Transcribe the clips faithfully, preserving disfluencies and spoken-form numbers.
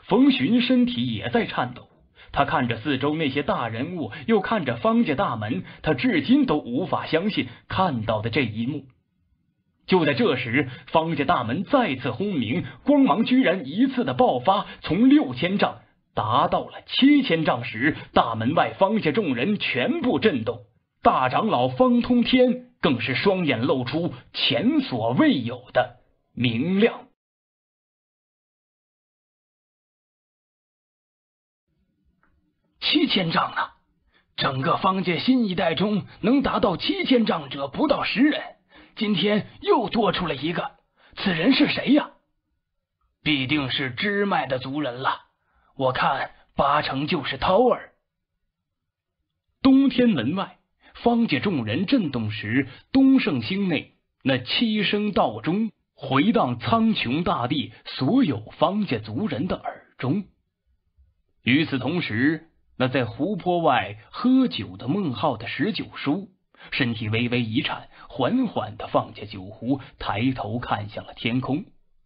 冯寻身体也在颤抖，他看着四周那些大人物，又看着方家大门，他至今都无法相信看到的这一幕。就在这时，方家大门再次轰鸣，光芒居然一次的爆发，从六千丈达到了七千丈时，大门外方家众人全部震动，大长老方通天更是双眼露出前所未有的明亮。七千丈呢？整个方界新一代中能达到七千丈者不到十人，今天又多出了一个，此人是谁呀？必定是支脉的族人了，我看八成就是涛儿。东天门外，方界众人震动时，东胜星内那七声道钟回荡苍穹大地所有方家族人的耳中。与此同时，那在湖泊外喝酒的孟浩的十九叔身体微微一颤，缓缓地放下酒壶，抬头看向了天空。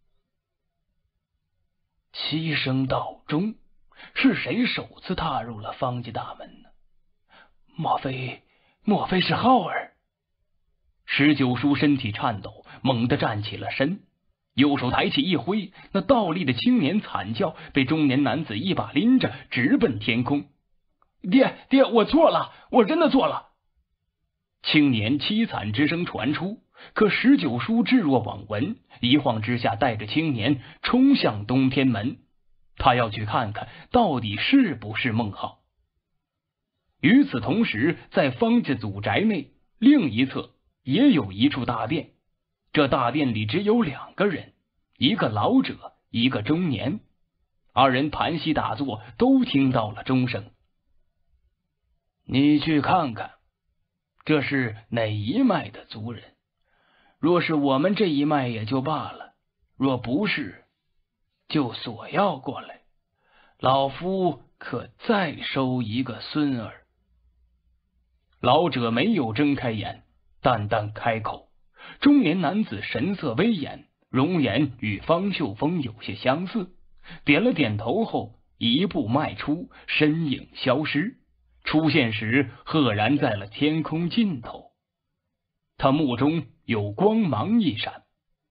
七声道钟，是谁首次踏入了方家大门呢？莫非莫非是浩儿？十九叔身体颤抖，猛地站起了身，右手抬起一挥，那倒立的青年惨叫，被中年男子一把拎着，直奔天空。爹爹，我错了，我真的错了。青年凄惨之声传出，可十九叔置若罔闻，一晃之下带着青年冲向东天门，他要去看看到底是不是孟浩。与此同时，在方家祖宅内另一侧也有一处大殿，这大殿里只有两个人，一个老者，一个中年，二人盘膝打坐，都听到了钟声。你去看看，这是哪一脉的族人？若是我们这一脉也就罢了，若不是，就索要过来，老夫可再收一个孙儿。老者没有睁开眼，淡淡开口。中年男子神色威严，容颜与方秀峰有些相似，点了点头后，一步迈出，身影消失。出现时，赫然在了天空尽头。他目中有光芒一闪。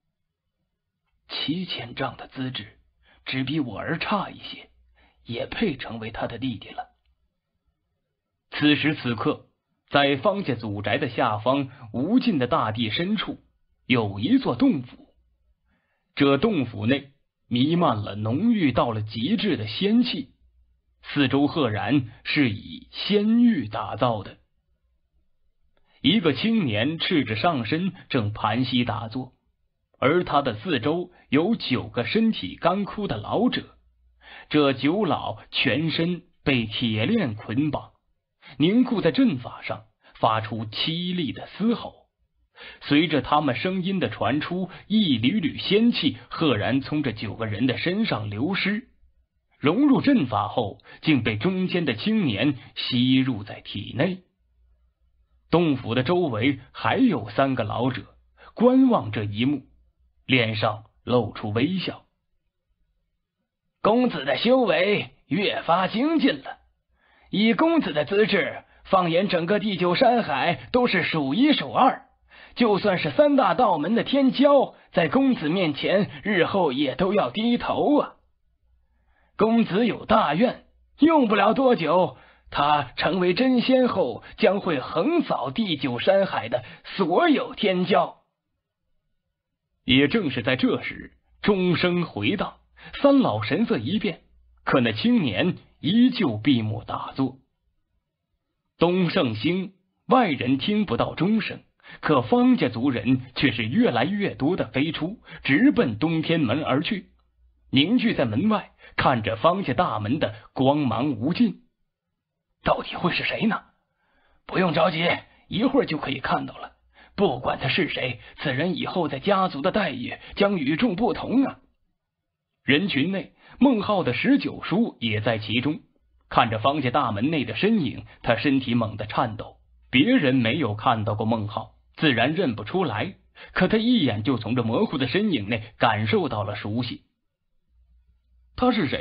七千丈的资质，只比我儿差一些，也配成为他的弟弟了。此时此刻，在方家祖宅的下方无尽的大地深处，有一座洞府。这洞府内弥漫了浓郁到了极致的仙气，四周赫然是以仙玉打造的。一个青年赤着上身，正盘膝打坐，而他的四周有九个身体干枯的老者。这九老全身被铁链捆绑，凝固在阵法上，发出凄厉的嘶吼。随着他们声音的传出，一缕缕仙气赫然从这九个人的身上流失，融入阵法后，竟被中间的青年吸入在体内。洞府的周围还有三个老者观望这一幕，脸上露出微笑。公子的修为越发精进了，以公子的资质，放眼整个地九山海都是数一数二，就算是三大道门的天骄，在公子面前日后也都要低头啊。公子有大愿，用不了多久，他成为真仙后，将会横扫地九山海的所有天骄。也正是在这时，钟声回荡，三老神色一变，可那青年依旧闭目打坐。东胜星外人听不到钟声，可方家族人却是越来越多的飞出，直奔东天门而去，凝聚在门外，看着方家大门的光芒无尽。到底会是谁呢？不用着急，一会儿就可以看到了。不管他是谁，此人以后在家族的待遇将与众不同啊！人群内，孟浩的十九叔也在其中，看着方家大门内的身影，他身体猛地颤抖。别人没有看到过孟浩，自然认不出来，可他一眼就从这模糊的身影内感受到了熟悉。他是谁啊？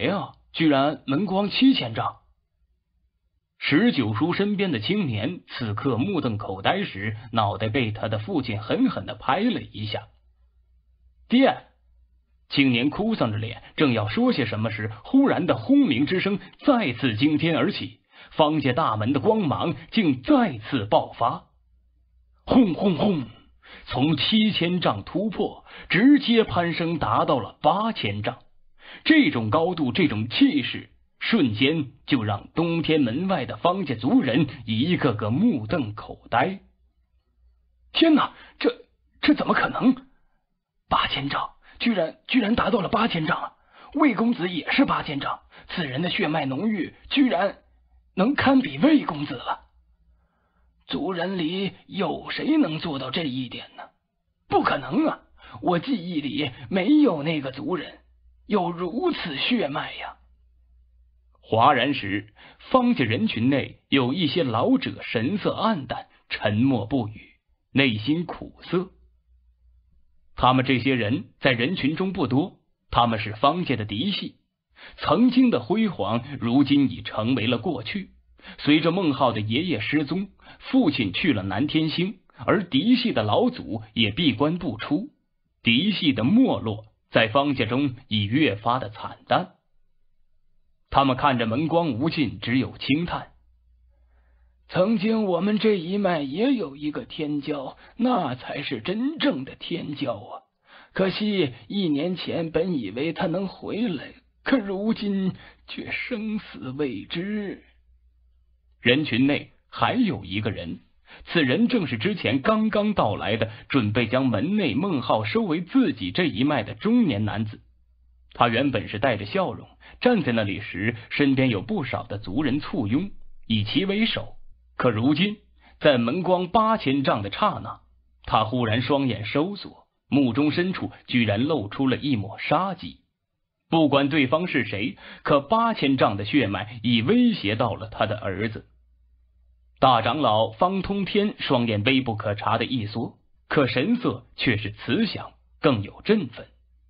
居然门光七千丈。十九叔身边的青年此刻目瞪口呆时，脑袋被他的父亲狠狠地拍了一下。爹！青年哭丧着脸，正要说些什么时，忽然的轰鸣之声再次惊天而起，方家大门的光芒竟再次爆发。轰轰轰！从七千丈突破，直接攀升达到了八千丈。这种高度，这种气势，瞬间就让东天门外的方家族人一个个目瞪口呆。天哪，这这怎么可能？八千丈，居然居然达到了八千丈啊！魏公子也是八千丈，此人的血脉浓郁，居然能堪比魏公子了。族人里有谁能做到这一点呢？不可能啊！我记忆里没有那个族人有如此血脉呀！哗然时，方家人群内有一些老者神色黯淡，沉默不语，内心苦涩。他们这些人在人群中不多，他们是方家的嫡系，曾经的辉煌如今已成为了过去。随着孟浩的爷爷失踪，父亲去了南天星，而嫡系的老祖也闭关不出，嫡系的没落在方家中已越发的惨淡。他们看着门光无尽，只有轻叹。曾经我们这一脉也有一个天骄，那才是真正的天骄啊！可惜一年前本以为他能回来，可如今却生死未知。人群内还有一个人，此人正是之前刚刚到来的，准备将门内孟浩收为自己这一脉的中年男子。他原本是带着笑容站在那里时，身边有不少的族人簇拥，以其为首。可如今在门光八千丈的刹那，他忽然双眼收缩，目中深处居然露出了一抹杀机。不管对方是谁，可八千丈的血脉已威胁到了他的儿子。大长老方通天双眼微不可察的一缩，可神色却是慈祥，更有振奋。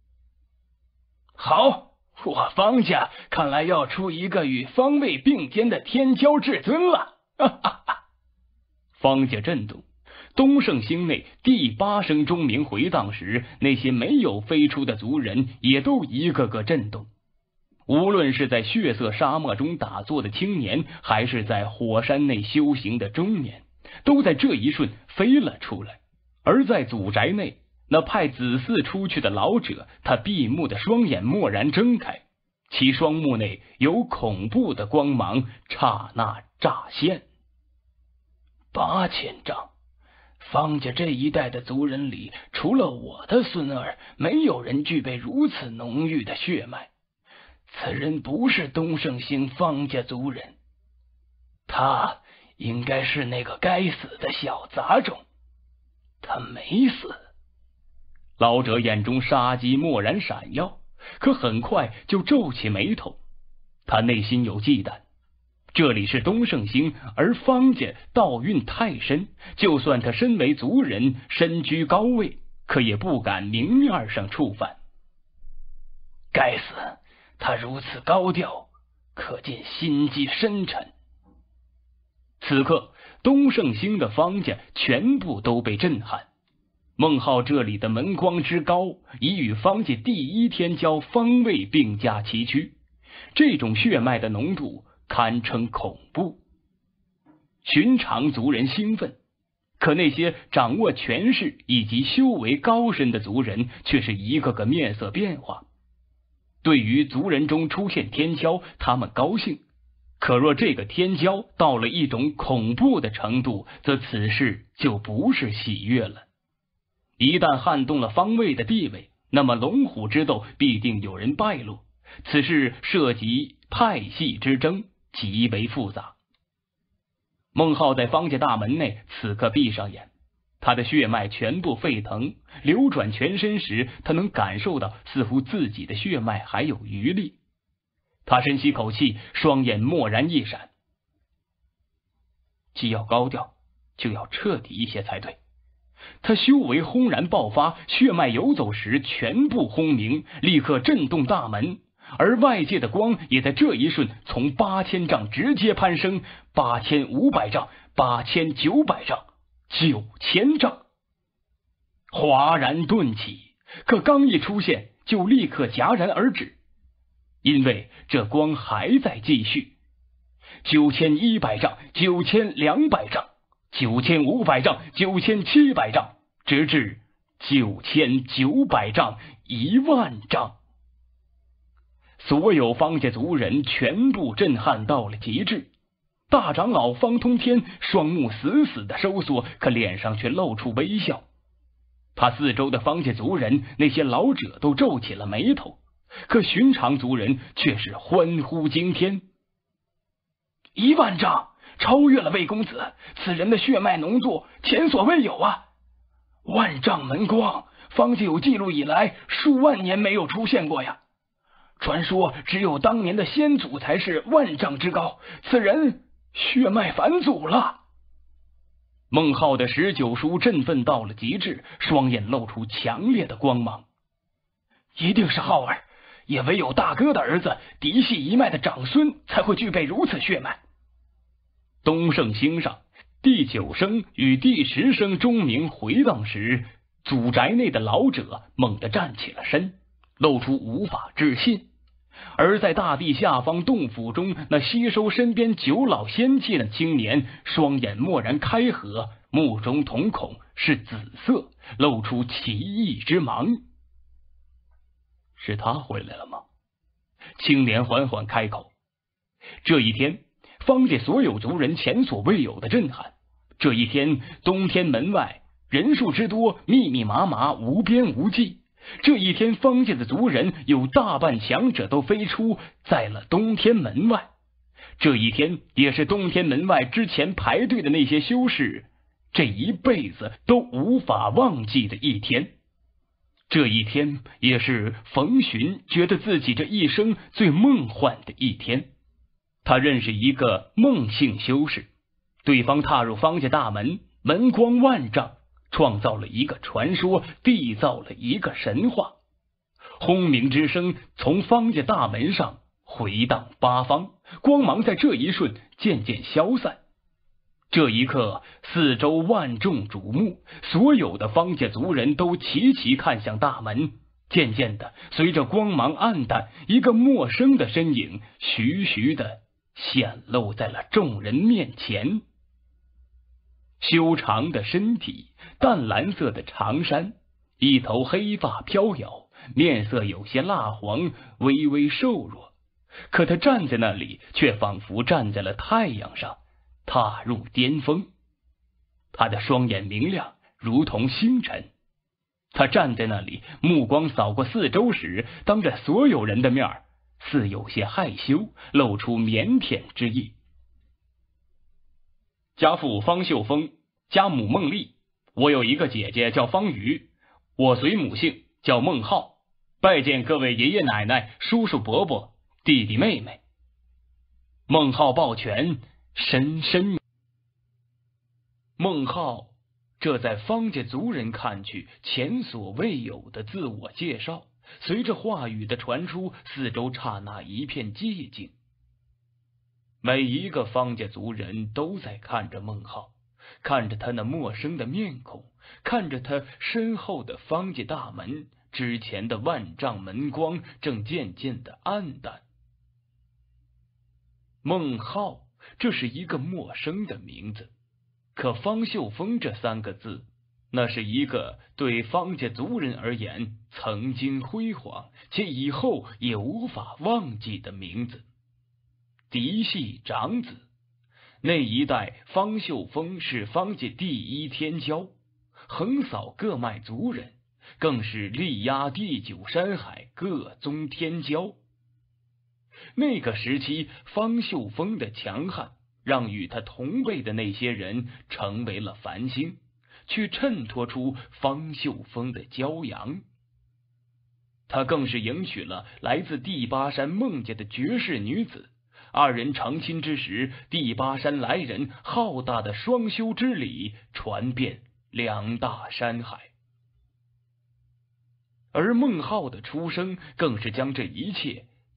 好，我方家看来要出一个与方位并肩的天骄至尊了！哈哈哈！方家震动，东胜星内第八声钟鸣回荡时，那些没有飞出的族人也都一个个震动。无论是在血色沙漠中打坐的青年，还是在火山内修行的中年，都在这一瞬飞了出来。而在祖宅内，那派子嗣出去的老者，他闭目的双眼蓦然睁开，其双目内有恐怖的光芒刹那乍现。八千丈，方家这一代的族人里，除了我的孙儿，没有人具备如此浓郁的血脉。此人不是东胜星方家族人，他应该是那个该死的小杂种。他没死。老者眼中杀机蓦然闪耀，可很快就皱起眉头。他内心有忌惮，这里是东胜星，而方家道运太深，就算他身为族人，身居高位，可也不敢明面上触犯。该死，他如此高调，可见心机深沉。此刻东胜星的方家全部都被震撼。孟浩这里的门光之高，已与方家第一天骄方位并驾齐驱，这种血脉的浓度堪称恐怖。寻常族人兴奋，可那些掌握权势以及修为高深的族人却是一个个面色变化。对于族人中出现天骄，他们高兴，可若这个天骄到了一种恐怖的程度，则此事就不是喜悦了。一旦撼动了方位的地位，那么龙虎之斗必定有人败落，此事涉及派系之争，极为复杂。孟浩在方家大门内此刻闭上眼，他的血脉全部沸腾，流转全身时，他能感受到似乎自己的血脉还有余力。他深吸口气，双眼蓦然一闪，既要高调，就要彻底一些才对。他修为轰然爆发，血脉游走时全部轰鸣，立刻震动大门， 而外界的光也在这一瞬从八千丈直接攀升，八千五百丈，八千九百丈，九千丈，哗然顿起。可刚一出现，就立刻戛然而止，因为这光还在继续。九千一百丈，九千两百丈，九千五百丈，九千七百丈，直至九千九百丈，一万丈。所有方家族人全部震撼到了极致。大长老方通天双目死死的收缩，可脸上却露出微笑。他四周的方家族人，那些老者都皱起了眉头，可寻常族人却是欢呼惊天。一万丈，超越了魏公子，此人的血脉浓度前所未有啊！万丈门光，方家有记录以来数万年没有出现过呀。传说只有当年的先祖才是万丈之高，此人血脉返祖了。孟浩的十九叔振奋到了极致，双眼露出强烈的光芒。一定是浩儿，也唯有大哥的儿子嫡系一脉的长孙才会具备如此血脉。东胜星上，第九声与第十声钟鸣回荡时，祖宅内的老者猛地站起了身，露出无法置信。而在大地下方洞府中，那吸收身边九老仙气的青年，双眼蓦然开合，目中瞳孔是紫色，露出奇异之芒。是他回来了吗？青年缓缓开口。这一天，方家所有族人前所未有的震撼。这一天，东天门外人数之多，密密麻麻，无边无际。这一天，方家的族人有大半强者都飞出在了东天门外。这一天，也是东天门外之前排队的那些修士这一辈子都无法忘记的一天。这一天，也是冯寻觉得自己这一生最梦幻的一天。他认识一个孟姓修士，对方踏入方家大门，门光万丈，创造了一个传说，缔造了一个神话。轰鸣之声从方家大门上回荡八方，光芒在这一瞬渐渐消散。这一刻，四周万众瞩目，所有的方家族人都齐齐看向大门。渐渐的，随着光芒暗淡，一个陌生的身影徐徐的显露在了众人面前。修长的身体，淡蓝色的长衫，一头黑发飘摇，面色有些蜡黄，微微瘦弱。可他站在那里，却仿佛站在了太阳上，踏入巅峰。他的双眼明亮，如同星辰。他站在那里，目光扫过四周时，当着所有人的面，似有些害羞，露出腼腆之意。家父方秀峰，家母孟丽，我有一个姐姐叫方瑜，我随母姓叫孟浩，拜见各位爷爷奶奶、叔叔伯伯、弟弟妹妹。孟浩抱拳，深深。孟浩这在方家族人看去前所未有的自我介绍，随着话语的传出，四周刹那一片寂静。每一个方家族人都在看着孟浩，看着他那陌生的面孔，看着他身后的方家大门，之前的万丈门光正渐渐的暗淡。孟浩，这是一个陌生的名字，可方秀峰这三个字，那是一个对方家族人而言曾经辉煌且以后也无法忘记的名字。嫡系长子，那一代方秀峰是方家第一天骄，横扫各脉族人，更是力压地九山海各宗天骄。那个时期，方秀峰的强悍让与他同辈的那些人成为了繁星，却衬托出方秀峰的骄阳。他更是迎娶了来自第八山孟家的绝世女子，二人成亲之时，第八山来人浩大的双修之礼传遍两大山海。而孟浩的出生更是将这一切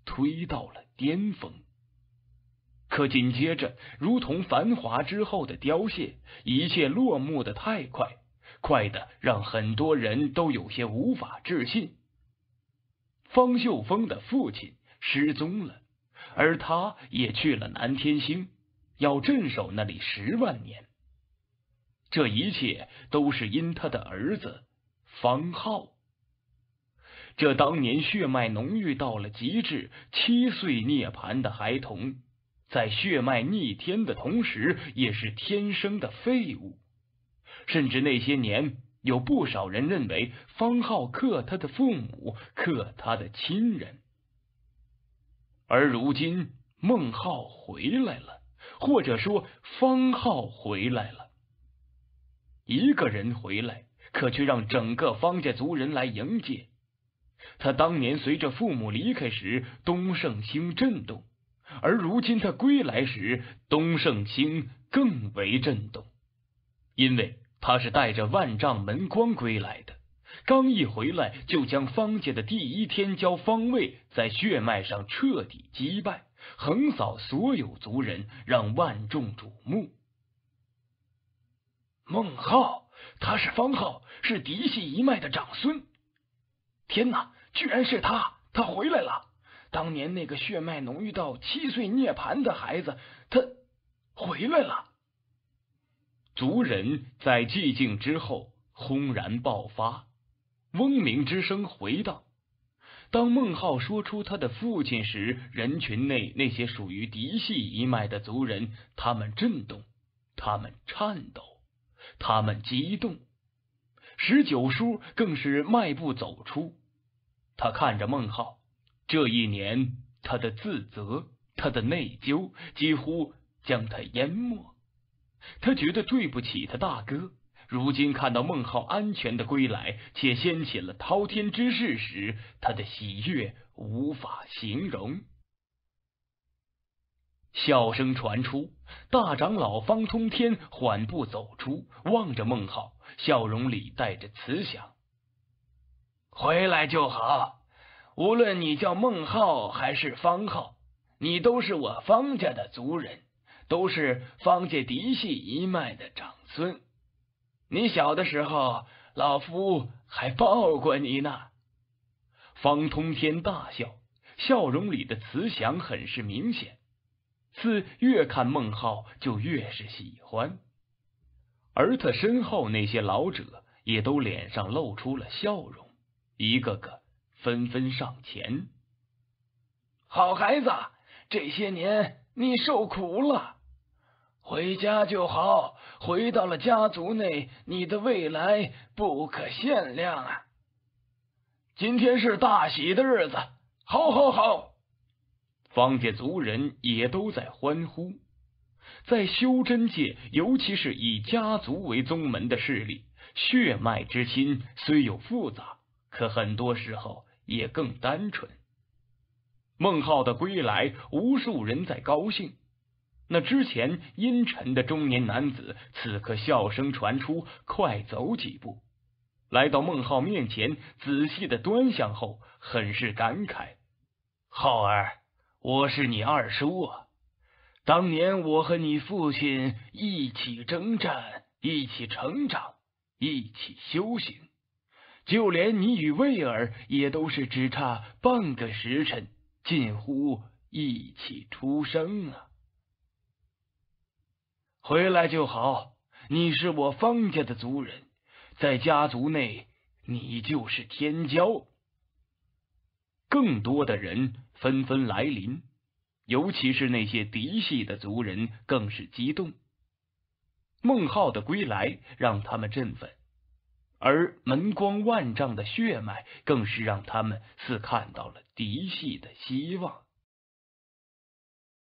推到了巅峰。可紧接着，如同繁华之后的凋谢，一切落幕的太快，快的让很多人都有些无法置信。方秀峰的父亲失踪了，而他也去了南天星，要镇守那里十万年。这一切都是因他的儿子方浩。这当年血脉浓郁到了极致，七岁涅槃的孩童，在血脉逆天的同时，也是天生的废物。甚至那些年，有不少人认为方浩克他的父母，克他的亲人。而如今孟浩回来了，或者说方浩回来了。一个人回来，可却让整个方家族人来迎接。他当年随着父母离开时，东胜星震动，而如今他归来时，东胜星更为震动，因为他是带着万丈门光归来的，刚一回来就将方家的第一天骄方位在血脉上彻底击败，横扫所有族人，让万众瞩目。孟浩，他是方浩，是嫡系一脉的长孙。天哪，居然是他！他回来了！当年那个血脉浓郁到七岁涅槃的孩子，他回来了！族人在寂静之后轰然爆发，嗡鸣之声回荡。当孟浩说出他的父亲时，人群内那些属于嫡系一脉的族人，他们震动，他们颤抖，他们激动。十九叔更是迈步走出，他看着孟浩，这一年他的自责，他的内疚几乎将他淹没。他觉得对不起他大哥，如今看到孟浩安全的归来，且掀起了滔天之势时，他的喜悦无法形容。笑声传出，大长老方通天缓步走出，望着孟浩，笑容里带着慈祥。回来就好，无论你叫孟浩还是方浩，你都是我方家的族人，都是方家嫡系一脉的长孙。你小的时候，老夫还抱过你呢。方通天大笑，笑容里的慈祥很是明显，似越看孟浩就越是喜欢。而他身后那些老者也都脸上露出了笑容，一个个纷纷上前。好孩子，这些年你受苦了，回家就好，回到了家族内，你的未来不可限量啊！今天是大喜的日子，好好好！方家族人也都在欢呼。在修真界，尤其是以家族为宗门的势力，血脉之亲虽有复杂，可很多时候也更单纯。孟浩的归来，无数人在高兴。那之前阴沉的中年男子，此刻笑声传出，快走几步，来到孟浩面前，仔细的端详后，很是感慨：浩儿，我是你二叔啊！当年我和你父亲一起征战，一起成长，一起修行，就连你与魏儿也都是只差半个时辰，近乎一起出生啊！回来就好，你是我方家的族人，在家族内，你就是天骄。更多的人纷纷来临，尤其是那些嫡系的族人更是激动。孟浩的归来让他们振奋，而门光万丈的血脉更是让他们似看到了嫡系的希望。